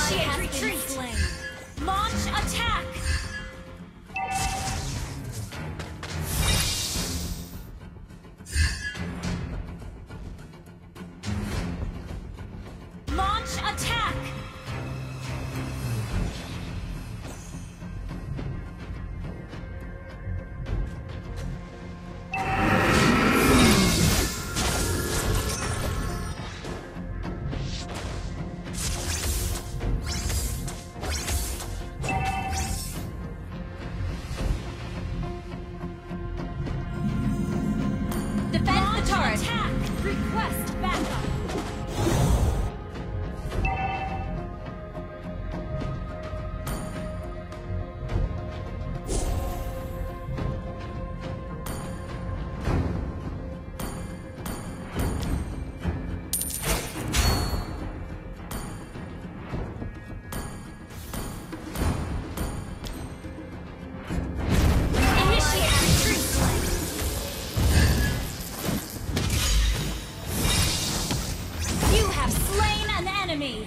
Initiate retreat. Launch attack. Launch attack. Defend the turret. Attack. Request backup. Enemy.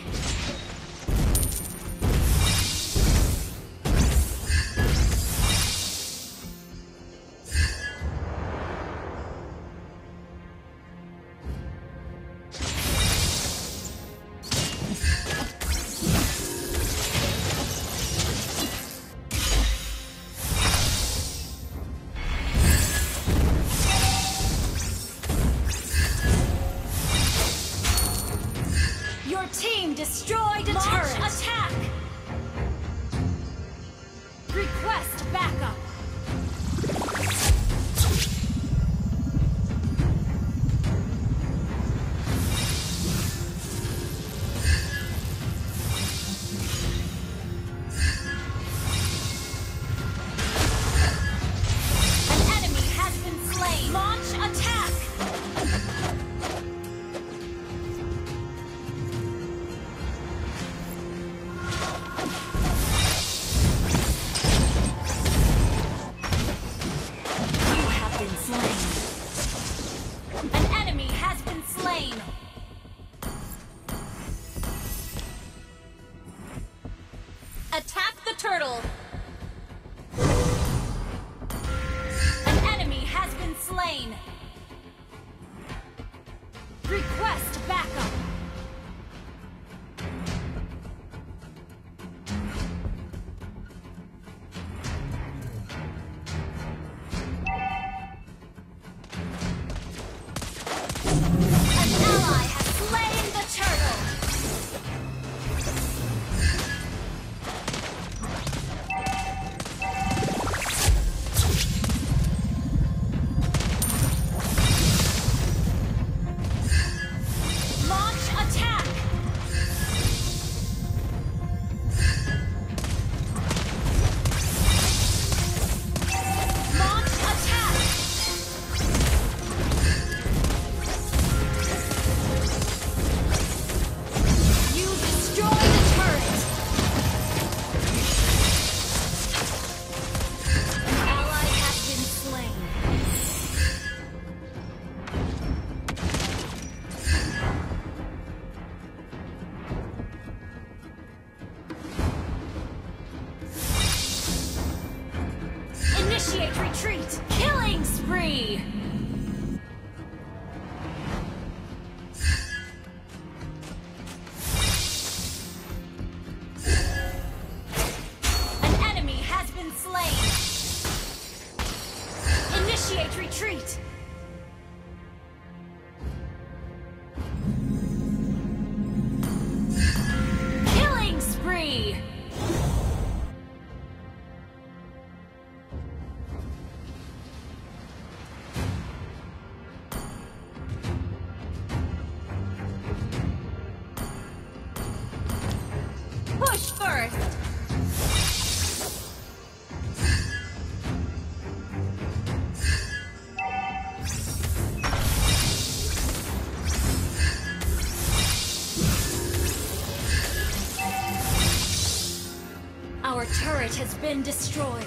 Your team destroyed a turret. Attack. Request backup. An enemy has been slain. Launch attack. An enemy has been slain. Attack the turtle. An enemy has been slain. Request backup. Initiate retreat! Killing spree! An enemy has been slain! Initiate retreat! Killing spree! Push first! Our turret has been destroyed.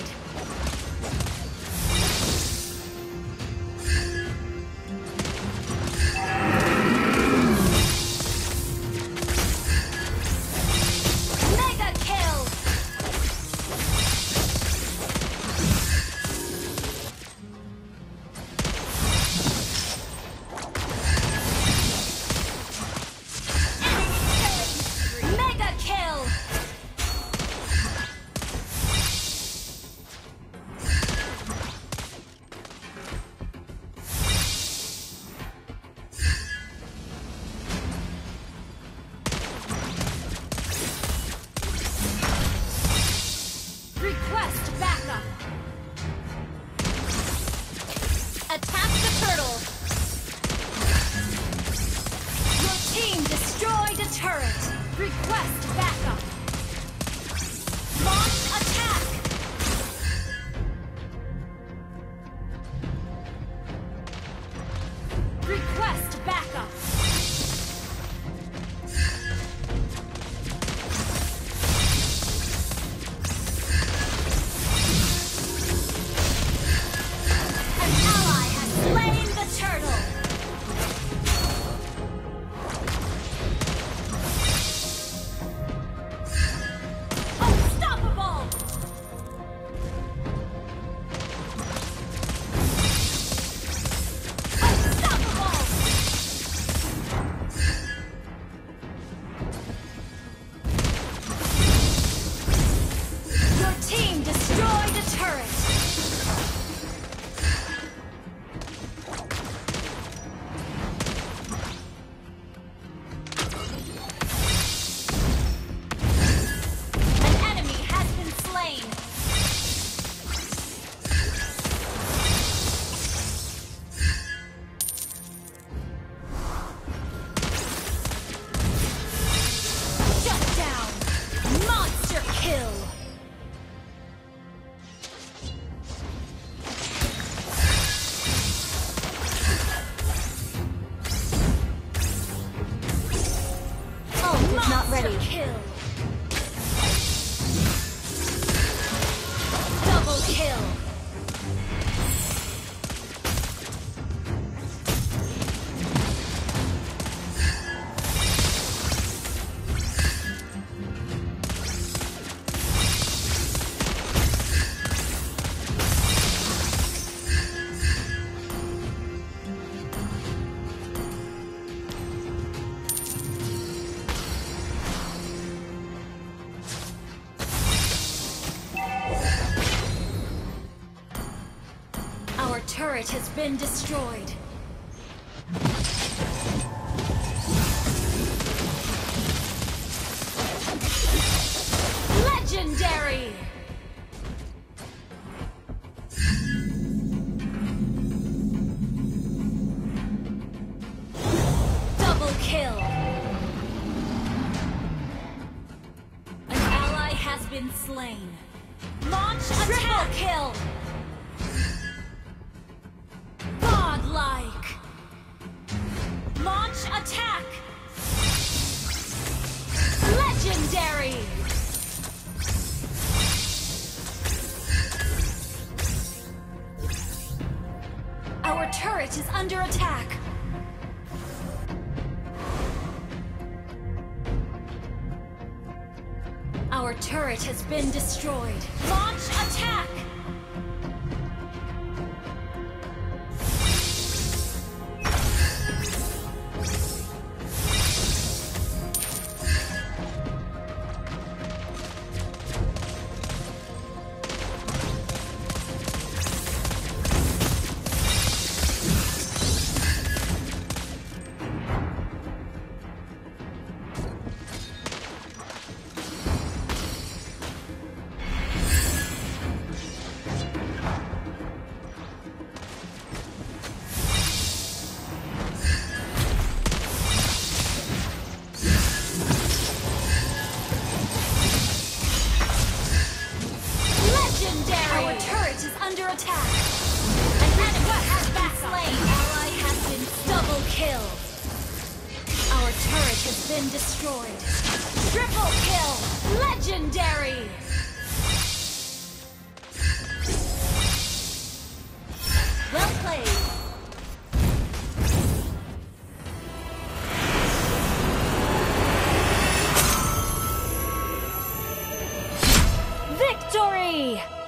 Request backup. Launch attack. Request backup. An ally has slain the turtle. Unstoppable. Your team destroyed a turret. An enemy has been slain. Shut down. Monster kill. Ult is not ready. Kill. Double kill. Our turret has been destroyed. Legendary! Double kill. An ally has been slain. Launch attack! Triple kill! Godlike! Launch attack! Legendary! Our turret is under attack. Our turret has been destroyed. Launch attack! Our turret is under attack. An enemy has been slain. Ally has been double killed. Our turret has been destroyed. Triple kill. Legendary. Well played. Victory!